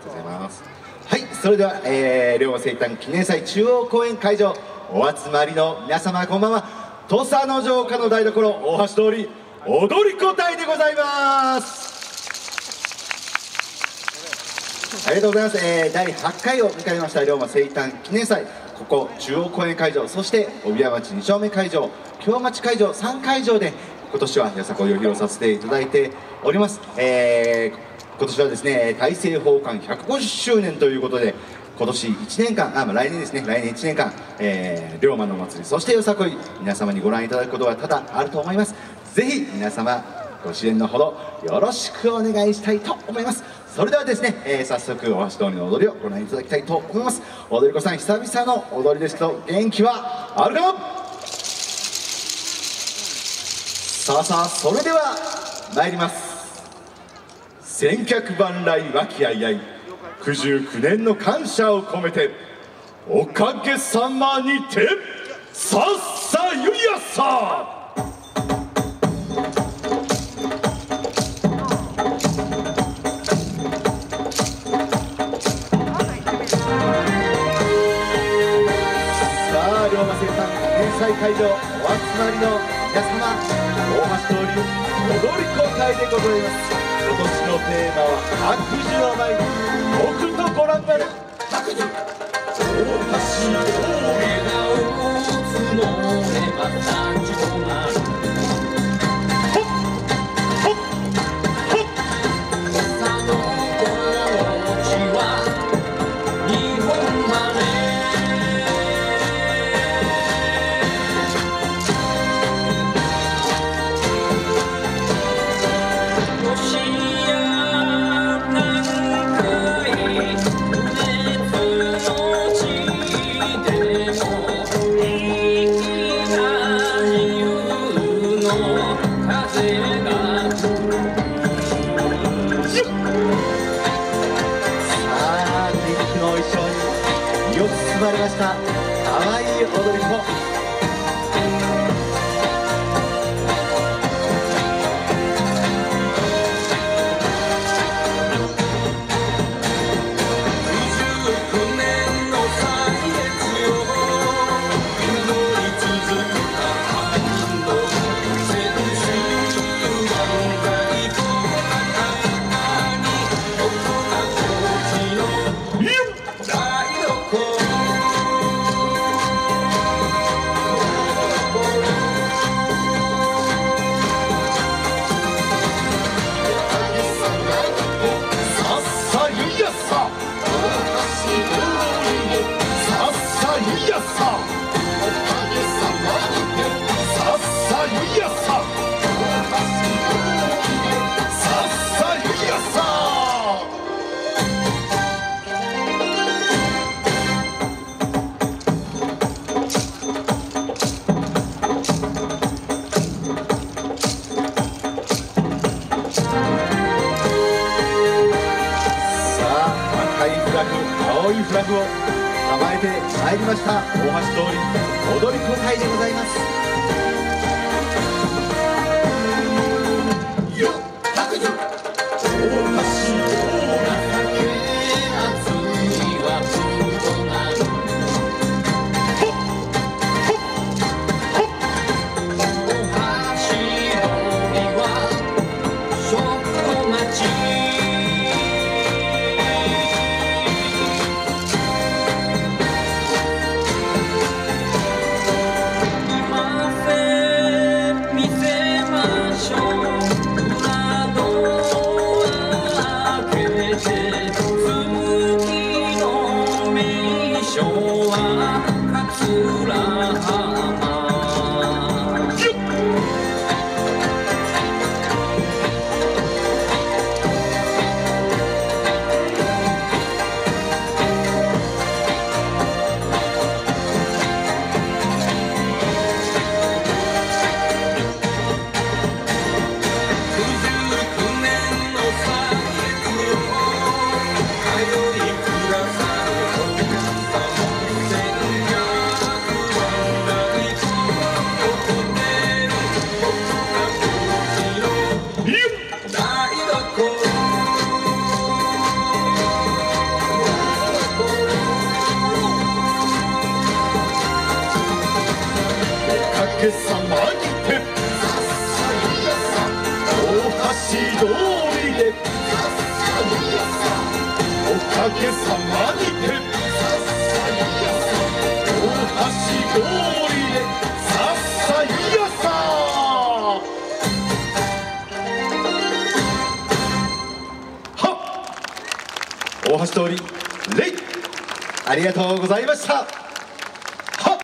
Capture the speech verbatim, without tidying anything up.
ございます。はい、それでは、えー、龍馬生誕記念祭中央公園会場お集まりの皆様こんばんは。土佐の城下の台所大橋通り踊り子隊でございます。ありがとうございます。えー、だいはちかいを迎えました龍馬生誕記念祭、ここ中央公園会場、そして帯屋町に丁目会場、京町会場さんかいじょうで今年はよさこいを披露させていただいております。えー、今年はですね大政奉還ひゃくごじゅっしゅうねんということで、今年いちねんかん、あ、まあ、来年ですね、来年いちねんかん、えー、龍馬の祭り、そしてよさこい、皆様にご覧いただくことが多々あると思います。ぜひ皆様ご支援のほどよろしくお願いしたいと思います。それではですね、えー、早速大橋通りの踊りをご覧いただきたいと思います。踊り子さん久々の踊りですけど元気はあるか。さあさあ、それでは参ります。千客万来和気あいあい、くじゅうきゅうねんの感謝を込めて、おかげさまにてさっさゆやさ。龍馬生誕記念祭会場お集まりの皆様、大橋通り踊り子会でございます。今年のテーマは白寿を前に僕とご覧になる白寿。大橋通りがを積もれば誕生となる。ほっほっほっ。土佐の高知は日本晴れ。包まれました可愛い踊り子。青いフラグを構えてまいりました大橋通り踊り子会でございます。よっ白寿。大橋今げさまにて大橋通りでおかげさまにて大橋通りでさっさいやさはっ大橋通りレイありがとうございました。